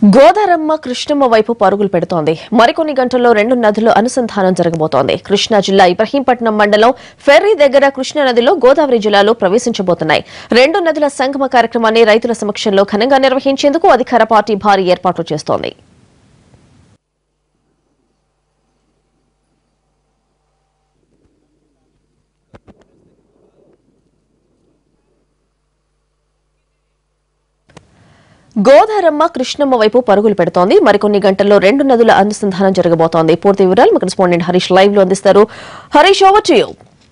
గోదారమ్మ కృష్ణమ్మ వైపు పరుగులు పెడుతోంది. మరికొన్ని గంటల్లో రెండు నదుల అనుసంధానం జరగబోతోంది. కృష్ణా జిల్లా ఇబ్రహీంపట్నం మండలం ఫెర్రీ దగ్గర కృష్ణా నదిలో గోదావరి జిల్లాలో ప్రవేశించబోతున్నాయి. రెండు నదుల సంగమ కార్యక్రమాన్ని రైతుల సమక్షంలో ఘనంగా నిర్వహించేందుకు అధికార పార్టీ భారీ ఏర్పాట్లు చేస్తోంది. గోదారమ్మ కృష్ణమ్మ వైపు పరుగులు పెడుతోంది. మరికొన్ని గంటల్లో రెండు నదుల అనుసంధానం జరగబోతోంది. పూర్తి వివరాలు మా కరెస్పాండెంట్ హరీష్ లైవ్ లో అందిస్తారు. Harish, over to you.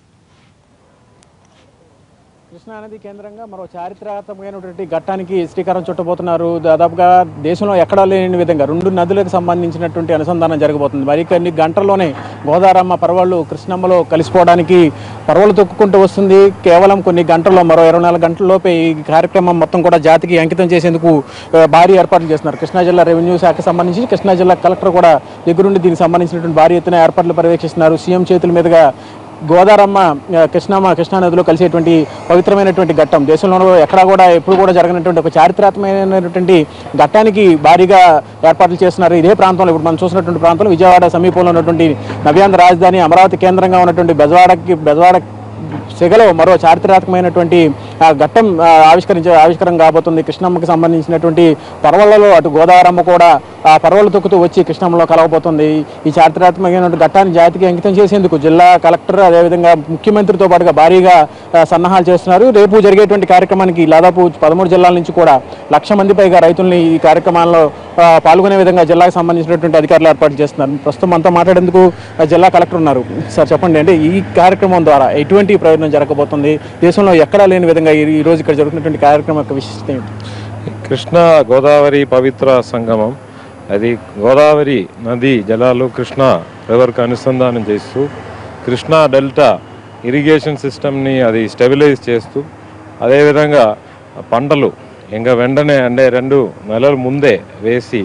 Krishna నది కేంద్రంగా మరో చారిత్రాత్మకమైనటువంటి ఘట్టానికి శ్రీకారం చుట్టబోతున్నారు. దాదాపుగా దేశంలో ఎక్కడా లేని విధంగా రెండు నదులకు సంబంధించినటువంటి అనుసంధానం జరగబోతుంది. మరి కొన్ని గంటల్లోనే గోదారమ్మ పర్వాలు కృష్ణమ్మలో కలిసిపోవడానికి పర్వాలు తొక్కుకుంటూ వస్తుంది. కేవలం కొన్ని గంటల్లో మరో 24 గంటల్లోపే ఈ కార్యక్రమం మొత్తం కూడా జాతికి అంకితం చేసేందుకు భారీ ఏర్పాట్లు చేస్తున్నారు. కృష్ణా జిల్లా రెవెన్యూ శాఖకు సంబంధించి కృష్ణా జిల్లా కలెక్టర్ కూడా దగ్గరుండి దీనికి సంబంధించినటువంటి భారీ ఎత్తున ఏర్పాట్లు పర్యవేక్షిస్తున్నారు. సీఎం చేతుల మీదుగా గోదారమ్మ కృష్ణా నదిలో కలిసేటువంటి పవిత్రమైనటువంటి ఘట్టం దేశంలో ఎక్కడా కూడా ఎప్పుడు కూడా జరగనటువంటి ఒక చారిత్రాత్మకమైనటువంటి ఘట్టానికి భారీగా ఏర్పాట్లు చేస్తున్నారు. ఇదే ప్రాంతంలో ఇప్పుడు మనం చూసినటువంటి ప్రాంతంలో విజయవాడ సమీపంలో ఉన్నటువంటి నవ్యాంధ్ర రాజధాని అమరావతి కేంద్రంగా ఉన్నటువంటి బెజవాడ సెగలో మరో చారిత్రాత్మకమైనటువంటి ఘట్టం ఆవిష్కరణ కాబోతుంది. కృష్ణమ్మకి సంబంధించినటువంటి పర్వాలలో అటు గోదావరమ్మ కూడా ఆ పర్వాలు తొక్కుతూ వచ్చి కృష్ణమ్మలో కలవబోతుంది. ఈ చారిత్రాత్మకమైనటువంటి ఘట్టాన్ని జాతికి అంకితం చేసేందుకు జిల్లా కలెక్టర్ అదేవిధంగా ముఖ్యమంత్రితో పాటుగా భారీగా సన్నాహాలు చేస్తున్నారు. రేపు జరిగేటువంటి కార్యక్రమానికి దాదాపు 13 జిల్లాల నుంచి కూడా 1,00,000 మంది పైగా రైతుల్ని ఈ కార్యక్రమాల్లో పాల్గొనే విధంగా జిల్లాకు సంబంధించినటువంటి అధికారులు ఏర్పాటు చేస్తున్నారు. ప్రస్తుతం అంతా మాట్లాడేందుకు జిల్లా కలెక్టర్ ఉన్నారు. సార్ చెప్పండి, అంటే ఈ కార్యక్రమం ద్వారా ఎటువంటి ప్రయోజనం జరగబోతుంది? దేశంలో ఎక్కడా లేని విధంగా ఈ రోజు ఇక్కడ జరుగుతున్నటువంటి కార్యక్రమం యొక్క విశిష్టత ఏమిటి? కృష్ణా గోదావరి పవిత్ర సంగమం, అది గోదావరి నది జలాలు కృష్ణా రివర్కి అనుసంధానం చేస్తూ కృష్ణా డెల్టా ఇరిగేషన్ సిస్టమ్ని అది స్టెబిలైజ్ చేస్తూ అదేవిధంగా పంటలు ఇంకా వెంటనే అంటే 2 నెలల ముందే వేసి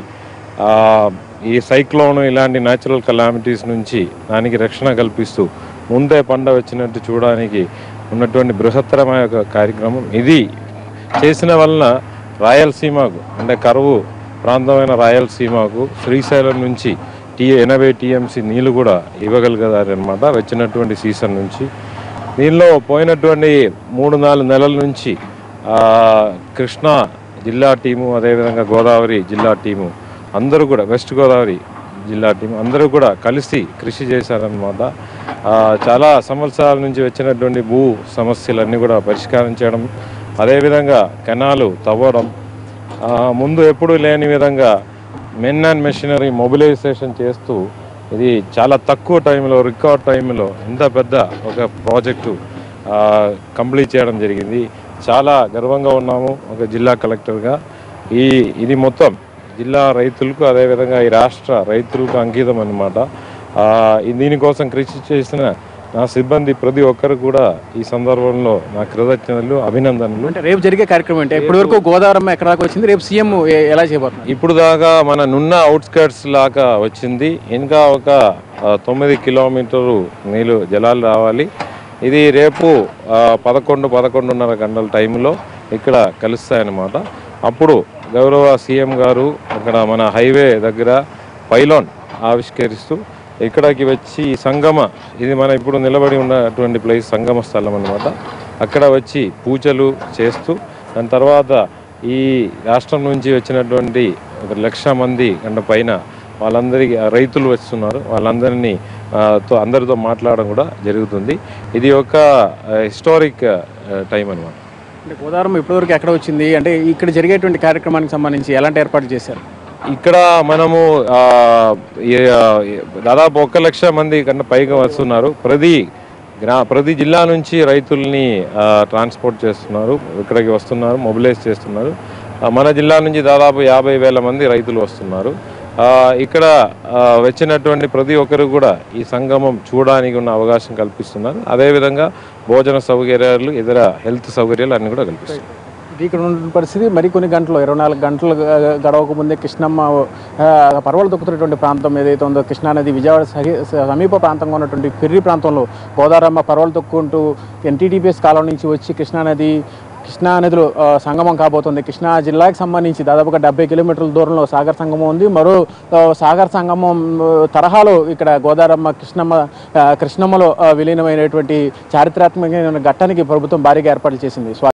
ఈ సైక్లోన్ ఇలాంటి న్యాచురల్ కెలామిటీస్ నుంచి దానికి రక్షణ కల్పిస్తూ ముందే పంట వచ్చినట్టు చూడడానికి ఉన్నటువంటి బృహత్తరమైన కార్యక్రమం ఇది. చేసిన వలన రాయలసీమకు అంటే కరువు ప్రాంతమైన రాయలసీమకు శ్రీశైలం నుంచి 80 TMC నీళ్ళు కూడా ఇవ్వగలిగారనమాట వచ్చినటువంటి సీజన్ నుంచి. దీనిలో పోయినటువంటి 3-4 నెలల నుంచి కృష్ణా జిల్లా టీము అదేవిధంగా గోదావరి జిల్లా టీము అందరూ కూడా వెస్ట్ గోదావరి జిల్లా టీం అందరూ కూడా కలిసి కృషి చేశారనమాట. చాలా సంవత్సరాల నుంచి వచ్చినటువంటి భూ సమస్యలన్నీ కూడా పరిష్కారం చేయడం, అదేవిధంగా కెనాలు తవ్వడం, ముందు ఎప్పుడూ లేని విధంగా మెన్ అండ్ మెషినరీ మొబిలైజేషన్ చేస్తూ ఇది చాలా తక్కువ టైంలో రికార్డ్ టైంలో ఇంత పెద్ద ఒక ప్రాజెక్టు కంప్లీట్ చేయడం జరిగింది. చాలా గర్వంగా ఉన్నాము ఒక జిల్లా కలెక్టర్గా. ఇది మొత్తం జిల్లా రైతులకు అదేవిధంగా ఈ రాష్ట్ర రైతులకు అంకితం అన్నమాట. దీనికోసం కృషి చేసిన నా సిబ్బంది ప్రతి ఒక్కరు కూడా ఈ సందర్భంలో నా కృతజ్ఞతలు, అభినందనలు. అంటే రేపు జరిగే కార్యక్రమం అంటే ఇప్పటి వరకు గోదావరమ్మ ఎక్కడ దాకా వచ్చింది, రేపు సీఎం ఎలా చేయబోతున్నారు? ఇప్పుడు దాకా మన నున్న అవుట్స్కర్ట్స్ లాగా వచ్చింది. ఇంకా ఒక 9 కిలోమీటర్లు నీళ్ళు జలాలు రావాలి. ఇది రేపు 11-11:30 గంటల టైంలో ఇక్కడ కలుస్తాయన్నమాట. అప్పుడు గౌరవ సీఎం గారు అక్కడ మన హైవే దగ్గర పైలాన్ ఆవిష్కరిస్తూ ఇక్కడికి వచ్చి సంగమ, ఇది మన ఇప్పుడు నిలబడి ఉన్నటువంటి ప్లేస్ సంగమ స్థలం అన్నమాట. అక్కడ వచ్చి పూజలు చేస్తూ దాని తర్వాత ఈ రాష్ట్రం నుంచి వచ్చినటువంటి 1,00,000 మంది కంటే పైన వాళ్ళందరికీ రైతులు వస్తున్నారు. వాళ్ళందరినీ అందరితో మాట్లాడడం కూడా జరుగుతుంది. ఇది ఒక హిస్టారిక్ టైం అన్నమాట. అంటే గోదావరమ్మ ఇప్పటివరకు ఎక్కడ వచ్చింది, అంటే ఇక్కడ జరిగేటువంటి కార్యక్రమానికి సంబంధించి ఎలాంటి ఏర్పాట్లు చేశారు? ఇక్కడ మనము దాదాపు 1,00,000 మంది కన్నా పైగా వస్తున్నారు. ప్రతి జిల్లా నుంచి రైతుల్ని ట్రాన్స్పోర్ట్ చేస్తున్నారు, ఇక్కడికి వస్తున్నారు, మొబిలైజ్ చేస్తున్నారు. మన జిల్లా నుంచి దాదాపు 50,000 మంది రైతులు వస్తున్నారు. ఇక్కడ వచ్చినటువంటి ప్రతి ఒక్కరు కూడా ఈ సంగమం చూడడానికి ఉన్న అవకాశం కల్పిస్తున్నారు. అదేవిధంగా భోజన సౌకర్యాలు, ఇతర హెల్త్ సౌకర్యాలు అన్నీ కూడా కల్పిస్తున్నారు. ఇక్కడ ఉన్న పరిస్థితి మరికొన్ని గంటలు 24 గంటలు గడవక ముందే కృష్ణమ్మ పర్వాలు తొక్కుతున్నటువంటి ప్రాంతం ఏదైతే ఉందో కృష్ణానది విజయవాడ సమీప ప్రాంతంగా ఉన్నటువంటి ఫెర్రీ ప్రాంతంలో గోదావరమ్మ పర్వాలు తొక్కుంటూ NTTPS కాలం నుంచి వచ్చి కృష్ణానది కృష్ణా నదులు సంగమం కాబోతుంది. కృష్ణా జిల్లాకి సంబంధించి దాదాపుగా 70 కిలోమీటర్ల దూరంలో సాగర్ సంగమం ఉంది. మరో సాగర్ సంగమం తరహాలో ఇక్కడ గోదావరమ్మ కృష్ణమ్మలో విలీనమైనటువంటి చారిత్రాత్మకమైన ఘట్టానికి ప్రభుత్వం భారీగా ఏర్పాట్లు చేసింది.